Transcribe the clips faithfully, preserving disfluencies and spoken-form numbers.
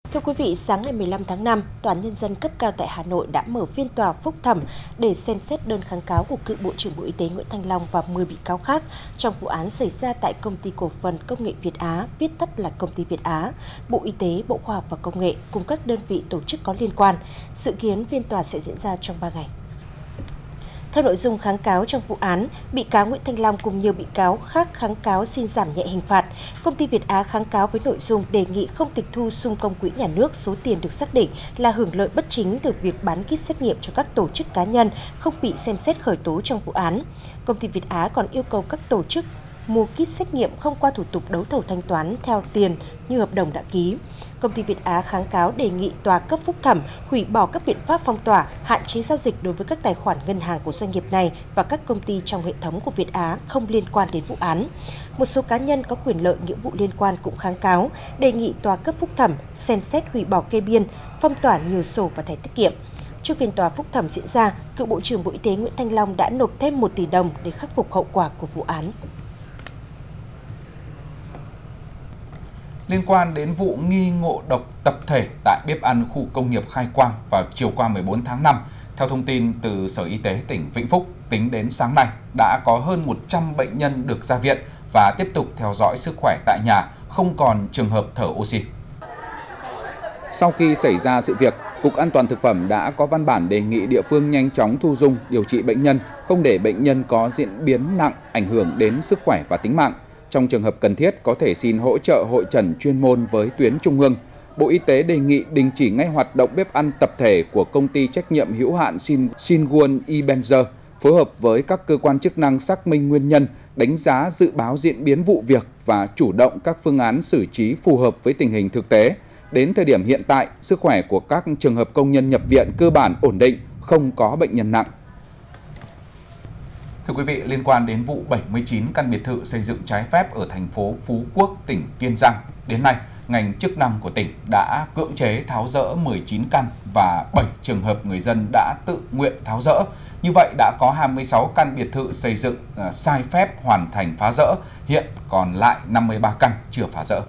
Thưa quý vị, sáng ngày mười lăm tháng năm, Tòa án Nhân dân cấp cao tại Hà Nội đã mở phiên tòa phúc thẩm để xem xét đơn kháng cáo của cựu Bộ trưởng Bộ Y tế Nguyễn Thanh Long và mười bị cáo khác trong vụ án xảy ra tại Công ty Cổ phần Công nghệ Việt Á, viết tắt là Công ty Việt Á, Bộ Y tế, Bộ Khoa học và Công nghệ cùng các đơn vị tổ chức có liên quan. Dự kiến phiên tòa sẽ diễn ra trong ba ngày. Theo nội dung kháng cáo trong vụ án, bị cáo Nguyễn Thanh Long cùng nhiều bị cáo khác kháng cáo xin giảm nhẹ hình phạt. Công ty Việt Á kháng cáo với nội dung đề nghị không tịch thu xung công quỹ nhà nước số tiền được xác định là hưởng lợi bất chính từ việc bán kit xét nghiệm cho các tổ chức cá nhân không bị xem xét khởi tố trong vụ án. Công ty Việt Á còn yêu cầu các tổ chức mua kit xét nghiệm không qua thủ tục đấu thầu thanh toán theo tiền như hợp đồng đã ký. Công ty Việt Á kháng cáo đề nghị tòa cấp phúc thẩm hủy bỏ các biện pháp phong tỏa, hạn chế giao dịch đối với các tài khoản ngân hàng của doanh nghiệp này và các công ty trong hệ thống của Việt Á không liên quan đến vụ án. Một số cá nhân có quyền lợi nghĩa vụ liên quan cũng kháng cáo, đề nghị tòa cấp phúc thẩm xem xét hủy bỏ kê biên, phong tỏa nhiều sổ và thẻ tiết kiệm. Trước phiên tòa phúc thẩm diễn ra, cựu Bộ trưởng Bộ Y tế Nguyễn Thanh Long đã nộp thêm một tỷ đồng để khắc phục hậu quả của vụ án. Liên quan đến vụ nghi ngộ độc tập thể tại bếp ăn khu công nghiệp Khai Quang vào chiều qua mười bốn tháng năm, theo thông tin từ Sở Y tế tỉnh Vĩnh Phúc, tính đến sáng nay đã có hơn một trăm bệnh nhân được ra viện và tiếp tục theo dõi sức khỏe tại nhà, không còn trường hợp thở oxy. Sau khi xảy ra sự việc, Cục An toàn Thực phẩm đã có văn bản đề nghị địa phương nhanh chóng thu dung, điều trị bệnh nhân, không để bệnh nhân có diễn biến nặng, ảnh hưởng đến sức khỏe và tính mạng. Trong trường hợp cần thiết, có thể xin hỗ trợ hội chẩn chuyên môn với tuyến trung ương. Bộ Y tế đề nghị đình chỉ ngay hoạt động bếp ăn tập thể của công ty trách nhiệm hữu hạn Shin, Shinwon Ibenzer, phối hợp với các cơ quan chức năng xác minh nguyên nhân, đánh giá dự báo diễn biến vụ việc và chủ động các phương án xử trí phù hợp với tình hình thực tế. Đến thời điểm hiện tại, sức khỏe của các trường hợp công nhân nhập viện cơ bản ổn định, không có bệnh nhân nặng. Thưa quý vị, liên quan đến vụ bảy mươi chín căn biệt thự xây dựng trái phép ở thành phố Phú Quốc, tỉnh Kiên Giang, đến nay, ngành chức năng của tỉnh đã cưỡng chế tháo dỡ mười chín căn và bảy trường hợp người dân đã tự nguyện tháo dỡ. Như vậy đã có hai mươi sáu căn biệt thự xây dựng uh, sai phép hoàn thành phá dỡ, hiện còn lại năm mươi ba căn chưa phá dỡ.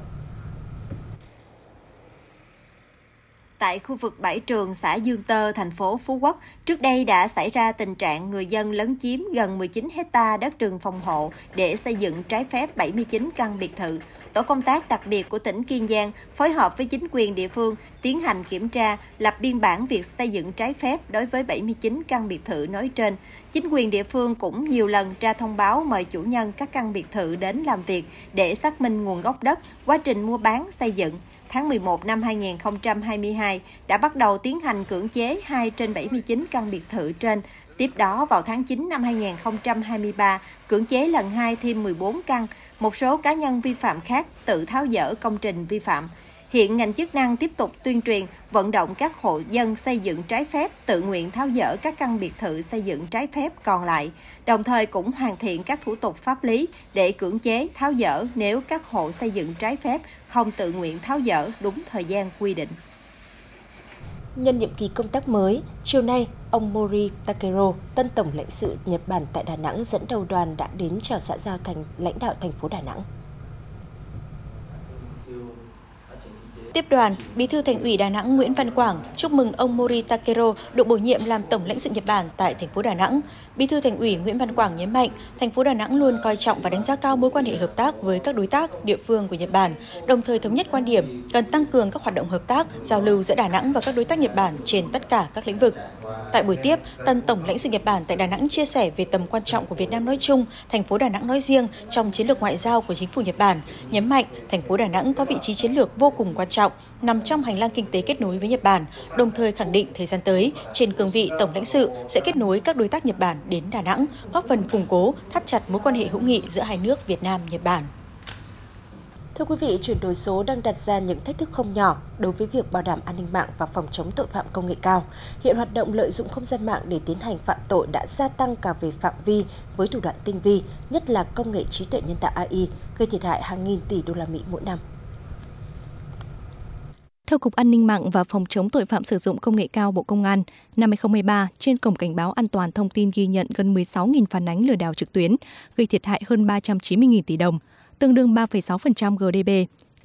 Tại khu vực Bãi Trường, xã Dương Tơ, thành phố Phú Quốc, trước đây đã xảy ra tình trạng người dân lấn chiếm gần mười chín héc ta đất rừng phòng hộ để xây dựng trái phép bảy mươi chín căn biệt thự. Tổ công tác đặc biệt của tỉnh Kiên Giang phối hợp với chính quyền địa phương tiến hành kiểm tra, lập biên bản việc xây dựng trái phép đối với bảy mươi chín căn biệt thự nói trên. Chính quyền địa phương cũng nhiều lần ra thông báo mời chủ nhân các căn biệt thự đến làm việc để xác minh nguồn gốc đất, quá trình mua bán, xây dựng. Tháng mười một năm hai nghìn không trăm hai mươi hai đã bắt đầu tiến hành cưỡng chế hai trên bảy mươi chín căn biệt thự trên. Tiếp đó vào tháng chín năm hai nghìn không trăm hai mươi ba, cưỡng chế lần hai thêm mười bốn căn. Một số cá nhân vi phạm khác tự tháo dỡ công trình vi phạm. Hiện ngành chức năng tiếp tục tuyên truyền, vận động các hộ dân xây dựng trái phép tự nguyện tháo dỡ các căn biệt thự xây dựng trái phép còn lại, đồng thời cũng hoàn thiện các thủ tục pháp lý để cưỡng chế tháo dỡ nếu các hộ xây dựng trái phép không tự nguyện tháo dỡ đúng thời gian quy định. Nhân nhiệm kỳ công tác mới, chiều nay, ông Mori Takero, tân tổng lãnh sự Nhật Bản tại Đà Nẵng dẫn đầu đoàn đã đến chào xã giao thành lãnh đạo thành phố Đà Nẵng. Tiếp đoàn, Bí thư Thành ủy Đà Nẵng Nguyễn Văn Quảng chúc mừng ông Mori Takero được bổ nhiệm làm tổng lãnh sự Nhật Bản tại thành phố Đà Nẵng. Bí thư Thành ủy Nguyễn Văn Quảng nhấn mạnh, thành phố Đà Nẵng luôn coi trọng và đánh giá cao mối quan hệ hợp tác với các đối tác địa phương của Nhật Bản, đồng thời thống nhất quan điểm cần tăng cường các hoạt động hợp tác, giao lưu giữa Đà Nẵng và các đối tác Nhật Bản trên tất cả các lĩnh vực. Tại buổi tiếp, tân tổng lãnh sự Nhật Bản tại Đà Nẵng chia sẻ về tầm quan trọng của Việt Nam nói chung, thành phố Đà Nẵng nói riêng trong chiến lược ngoại giao của chính phủ Nhật Bản, nhấn mạnh thành phố Đà Nẵng có vị trí chiến lược vô cùng quan trọng, nằm trong hành lang kinh tế kết nối với Nhật Bản, đồng thời khẳng định thời gian tới, trên cương vị tổng lãnh sự sẽ kết nối các đối tác Nhật Bản đến Đà Nẵng, góp phần củng cố, thắt chặt mối quan hệ hữu nghị giữa hai nước Việt Nam Nhật Bản. Thưa quý vị, chuyển đổi số đang đặt ra những thách thức không nhỏ đối với việc bảo đảm an ninh mạng và phòng chống tội phạm công nghệ cao. Hiện hoạt động lợi dụng không gian mạng để tiến hành phạm tội đã gia tăng cả về phạm vi với thủ đoạn tinh vi, nhất là công nghệ trí tuệ nhân tạo A I, gây thiệt hại hàng nghìn tỷ đô la Mỹ mỗi năm. Theo Cục An ninh mạng và Phòng chống tội phạm sử dụng công nghệ cao Bộ Công an, năm hai nghìn không trăm hai mươi ba, trên cổng cảnh báo an toàn thông tin ghi nhận gần mười sáu nghìn phản ánh lừa đảo trực tuyến, gây thiệt hại hơn ba trăm chín mươi nghìn tỷ đồng, tương đương ba phẩy sáu phần trăm G D P.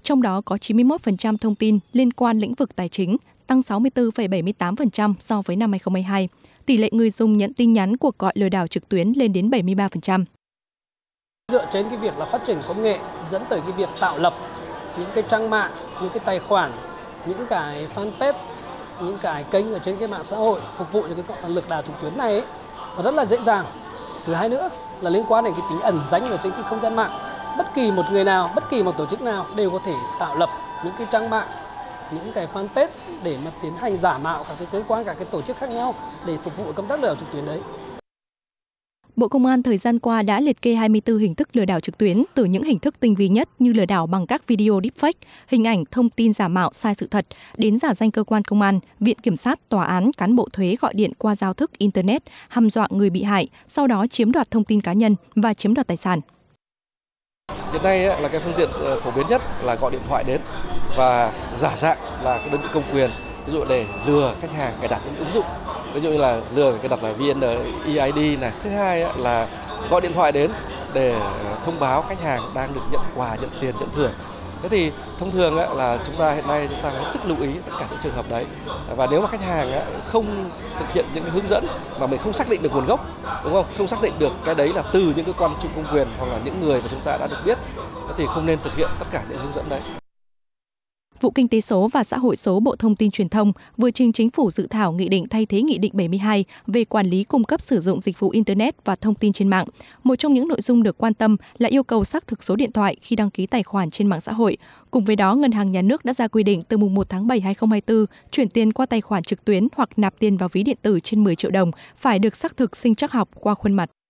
trong đó có chín mươi mốt phần trăm thông tin liên quan lĩnh vực tài chính, tăng sáu mươi tư phẩy bảy mươi tám phần trăm so với năm hai không hai hai. Tỷ lệ người dùng nhận tin nhắn cuộc gọi lừa đảo trực tuyến lên đến bảy mươi ba phần trăm. Dựa trên cái việc là phát triển công nghệ dẫn tới cái việc tạo lập những cái trang mạng, những cái tài khoản, những cái fanpage, những cái kênh ở trên cái mạng xã hội phục vụ cho cái lừa đảo trực tuyến này ấy, nó rất là dễ dàng. Thứ hai nữa là liên quan đến cái tính ẩn danh ở trên cái không gian mạng. Bất kỳ một người nào, bất kỳ một tổ chức nào đều có thể tạo lập những cái trang mạng, những cái fanpage để mà tiến hành giả mạo các cái cơ quan, các cái tổ chức khác nhau để phục vụ công tác lừa đảo trực tuyến đấy. Bộ Công an thời gian qua đã liệt kê hai mươi tư hình thức lừa đảo trực tuyến, từ những hình thức tinh vi nhất như lừa đảo bằng các video deepfake, hình ảnh, thông tin giả mạo sai sự thật, đến giả danh cơ quan công an, viện kiểm sát, tòa án, cán bộ thuế gọi điện qua giao thức Internet, hăm dọa người bị hại, sau đó chiếm đoạt thông tin cá nhân và chiếm đoạt tài sản. Hiện nay là cái phương tiện phổ biến nhất là gọi điện thoại đến và giả dạng là cái đơn vị công quyền, ví dụ để lừa khách hàng cài đặt những ứng dụng. Ví dụ như là lừa cái đặt là vê en e i đê này. Thứ hai là gọi điện thoại đến để thông báo khách hàng đang được nhận quà, nhận tiền, nhận thưởng. Thế thì thông thường là chúng ta hiện nay chúng ta phải hết sức lưu ý tất cả những trường hợp đấy. Và nếu mà khách hàng không thực hiện những cái hướng dẫn mà mình không xác định được nguồn gốc, đúng không? Không xác định được cái đấy là từ những cơ quan chủ công quyền hoặc là những người mà chúng ta đã được biết, thì không nên thực hiện tất cả những hướng dẫn đấy. Vụ Kinh tế số và Xã hội số Bộ Thông tin Truyền thông vừa trình Chính phủ dự thảo nghị định thay thế Nghị định bảy mươi hai về quản lý cung cấp sử dụng dịch vụ Internet và thông tin trên mạng. Một trong những nội dung được quan tâm là yêu cầu xác thực số điện thoại khi đăng ký tài khoản trên mạng xã hội. Cùng với đó, Ngân hàng Nhà nước đã ra quy định từ mùng một tháng bảy năm hai không hai tư, chuyển tiền qua tài khoản trực tuyến hoặc nạp tiền vào ví điện tử trên mười triệu đồng phải được xác thực sinh trắc học qua khuôn mặt.